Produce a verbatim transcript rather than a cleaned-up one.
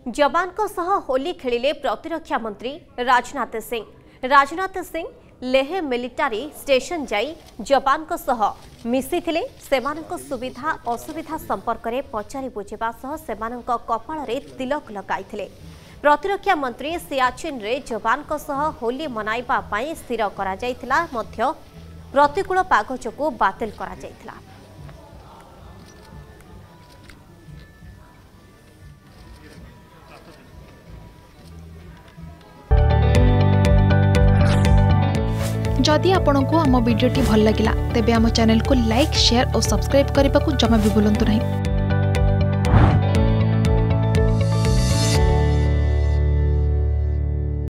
जवान को सह होली खेलिले प्रतिरक्षा मंत्री राजनाथ सिंह। राजनाथ सिंह लेह मिलिटारी स्टेशन जाई जवान को सह मिसिथिले सेमानक सुविधा असुविधा संपर्क में पचारि बुझिबा सह सेमानक कपाल रे तिलक लगाइथिले। प्रतिरक्षा मंत्री सियाचिन रे जवान को सह होली मनाइबा पई स्थिर करा जायथिला मध्य प्रतिकूल पाग जोगु बातिल करा जायथिला। जदि आपंक आम भिडी भल लगा तेब आम चैनल को लाइक शेयर और सब्सक्राइब करने को जमा भी भूलु नहीं।